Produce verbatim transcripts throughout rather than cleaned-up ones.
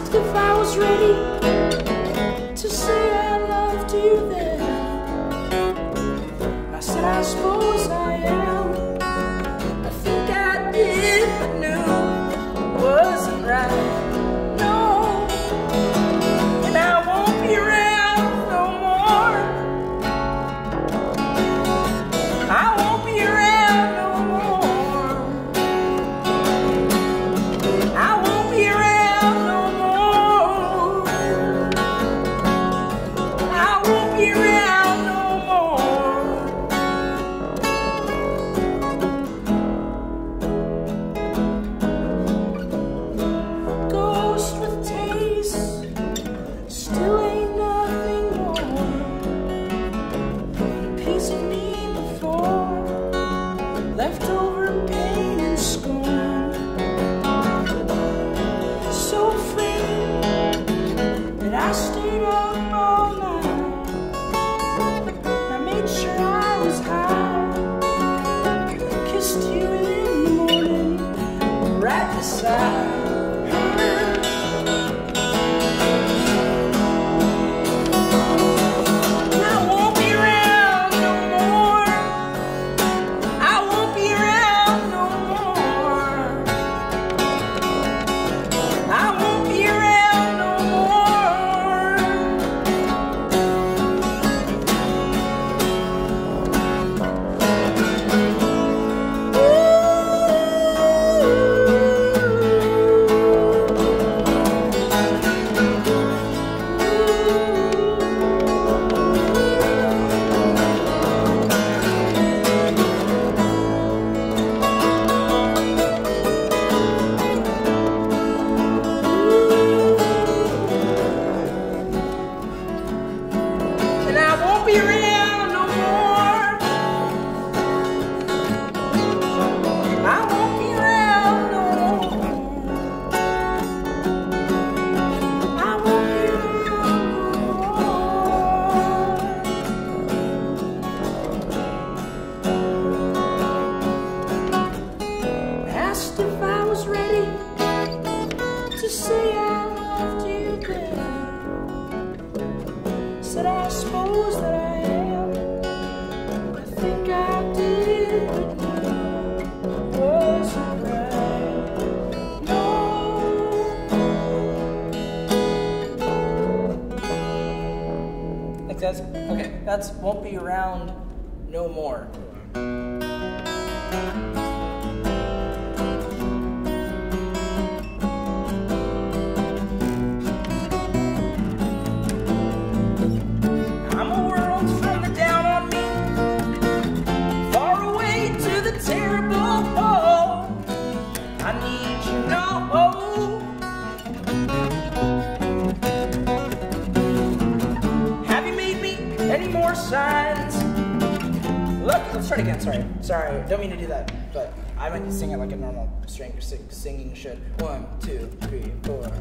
Asked if I was ready to say I loved you then. I said, I suppose I am. I think I did, but knew it wasn't right. No, and I won't be around no more. I won't be around no more. I won't be around no more. I won't be around no more. Ghost with taste, still ain't nothing more. A piece of me before, left over in pain and scorn. So free that I stayed up all night. I made sure I was high, kissed you in the morning, right beside her. I won't be around no more. I won't be around no more. I won't be around no more. And I won't be around no more. I won't be around no more. I won't be around no more. Asked if I was ready to say I loved you then. Said I suppose that I am. I think I did, but no, it wasn't right. No. Like that's okay. That's won't be around no more. I'm a world from the down on me, far away to the terrible pole. I need you know. Have you made me any more signs? Look, let's try it again. Sorry, sorry, don't mean to do that, but I might be singing like a normal string sing, singing should. One, two, three, four.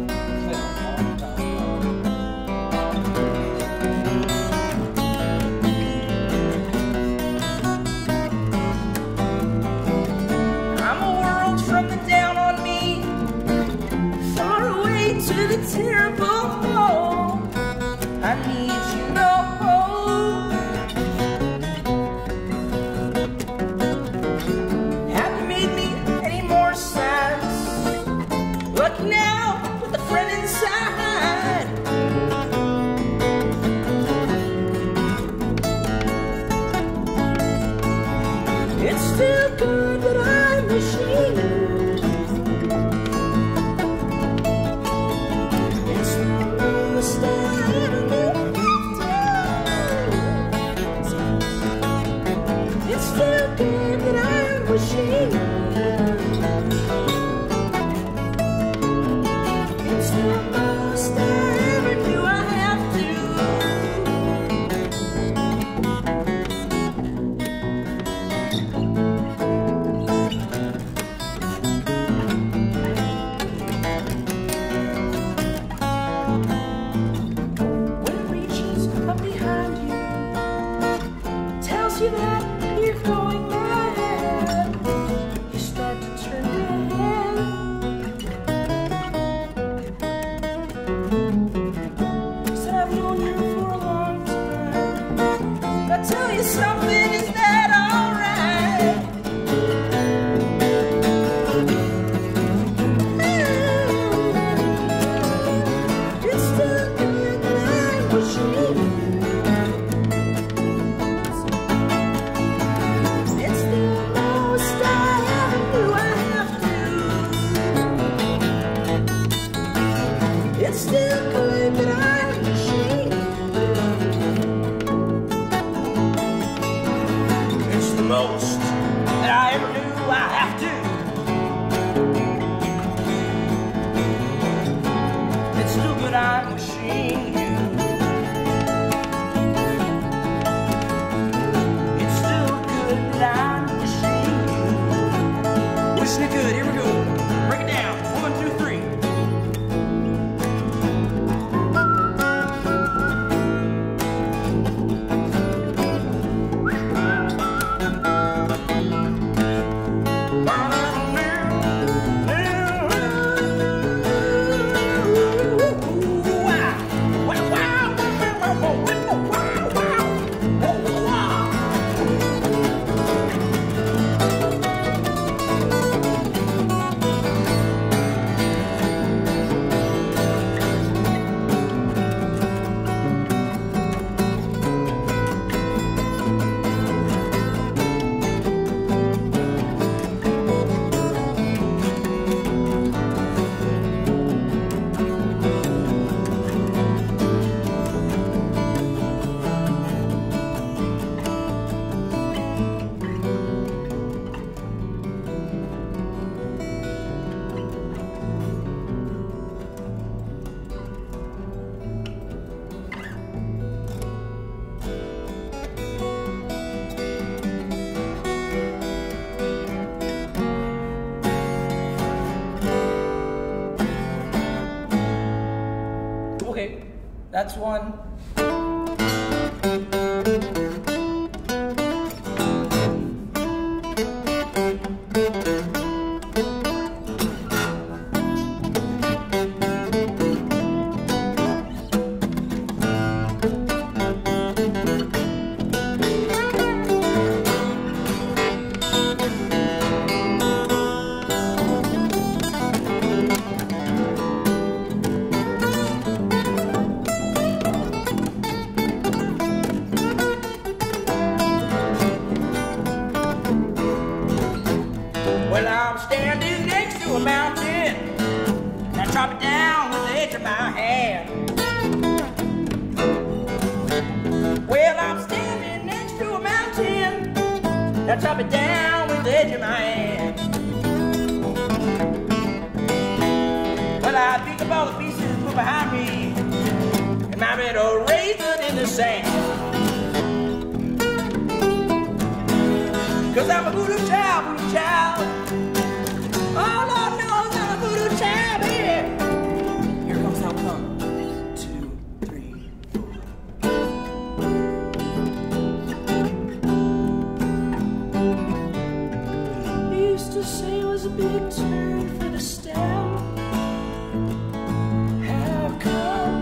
I'm a world from the down on me, far away to the terrible hole. I need you know. Have you made me any more sense? Look now with a friend inside. wishing it could. Here we go. Break it down. One, two, three. Okay, that's one. Well, I'm standing next to a mountain, and I chop it down with the edge of my hand. Well, I'm standing next to a mountain, and I chop it down with the edge of my hand. Well, I pick up all the pieces and put behind me, and my bed all raised in the sand. Cause I'm a voodoo child, voodoo child. Oh, Lord knows I'm a voodoo child, baby. Here comes how come. Two, three, four. He used to say it was a big turn for the stem. How come?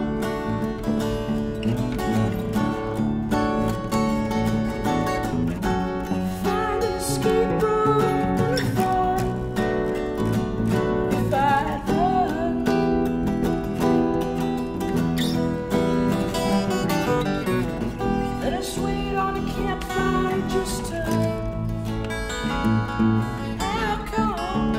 Find an escape route far. If I'd run, let us wait on a campfire just to how come?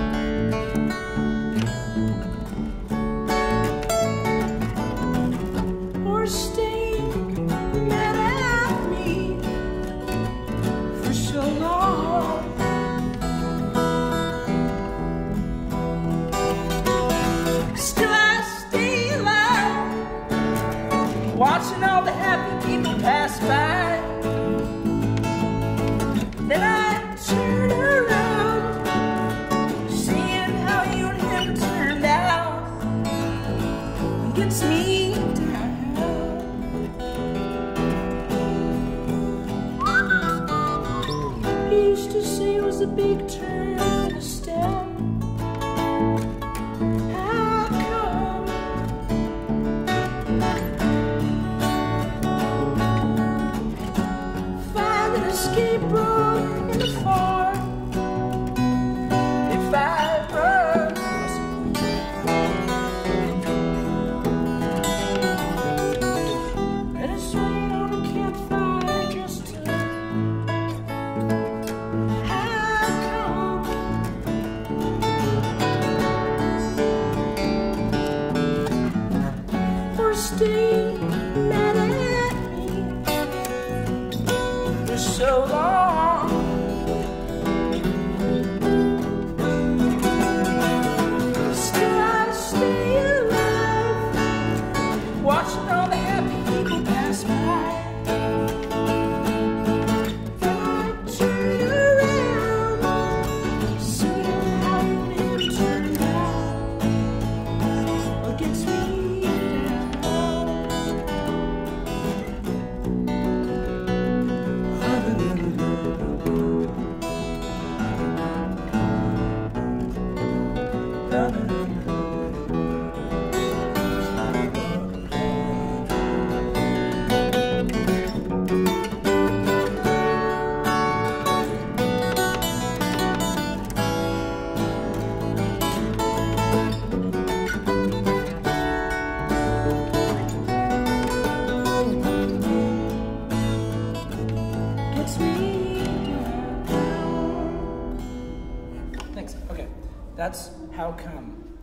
Or stay mad at me for so long. Still I stay alive, watching all the happy people pass by. Then I turn around, seeing how you and him turned out. It gets me down. He used to say it was a big turn for the stem. How come? Find an escape route in the far. If I run, let us wait on a campfire just to how come? Thanks. Okay, that's How Come.